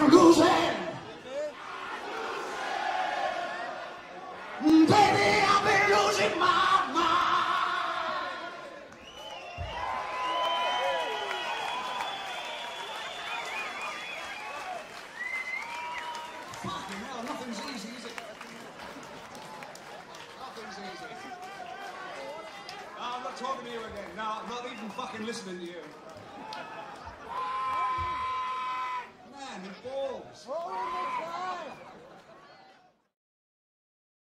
losing. Baby, I've been losing my mind. Fucking hell, nothing's easy, is it? Nothing's easy. No, I'm not talking to you again. No, I'm not even fucking listening to you.